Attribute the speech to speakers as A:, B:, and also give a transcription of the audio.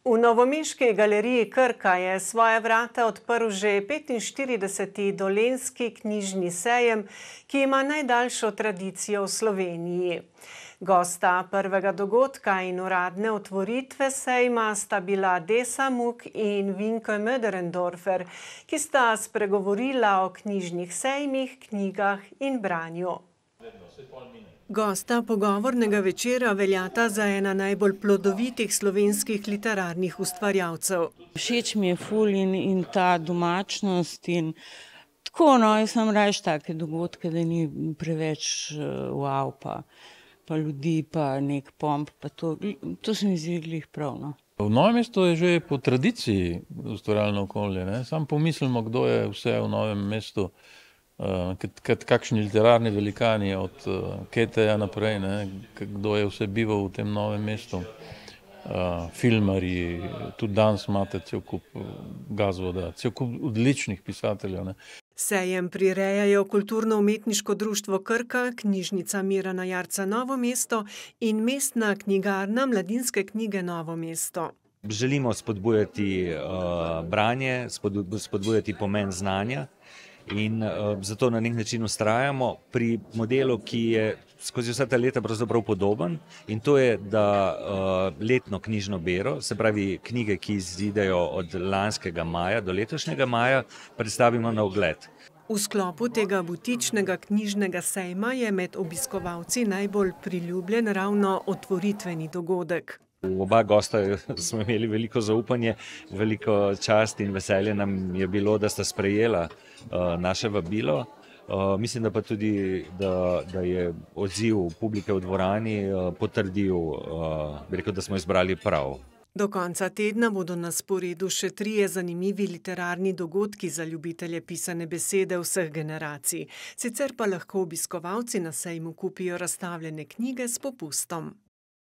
A: V novomeški galeriji Krka je svoje vrata odprl že 45. Dolenjski knjižni sejem, ki ima najdaljšo tradicijo v Sloveniji. Gosta prvega dogodka in uradne otvoritve sejma sta bila Desa Muck in Vinko Möderndorfer, ki sta spregovorila o knjižnih sejmih, knjigah in branju. Gosta pogovornega večera veljata za ena najbolj plodovitih slovenskih literarnih ustvarjalcev.
B: Všeč mi je ful in ta domačnost in tako, no, jaz sem rajš take dogodke, da ni preveč wow, pa ljudi, pa nek pomp, pa to se mi zdi glih prav, no.
C: V Novem mestu je že po tradiciji ustvarjalno okolje, ne? Sam pomislimo, kdo je vse v Novem mestu, kakšni literarni velikani od Keteja naprej, ne? Kdo je vse bival v tem Novem mestu. Filmarji, tudi danes imate cel kup Gazvoda, cel kup odličnih pisateljev, ne.
A: Sejem prirejajo Kulturno-umetniško društvo Krka, knjižnica Mirana Jarca Novo mesto in mestna knjigarna Mladinske knjige Novo mesto.
D: Želimo spodbujati branje, spodbujati pomen znanja in zato na nek način vztrajamo pri modelu, ki je skozi vsa ta leta pravzaprav podoben, in to je, da letno knjižno bero, se pravi knjige, ki izidejo od lanskega maja do letošnjega maja, predstavimo na ogled.
A: V sklopu tega butičnega knjižnega sejma je med obiskovalci najbolj priljubljen ravno otvoritveni dogodek.
D: Oba gosta smo imeli veliko zaupanje, veliko čast in veselje nam je bilo, da sta sprejela naše vabilo. Mislim, da pa tudi, da je odziv publike v dvorani potrdil, bi rekel, da smo izbrali prav.
A: Do konca tedna bodo na sporedu še 3 zanimivi literarni dogodki za ljubitelje pisane besede vseh generacij. Sicer pa lahko obiskovalci na sejmu kupijo razstavljene knjige s popustom.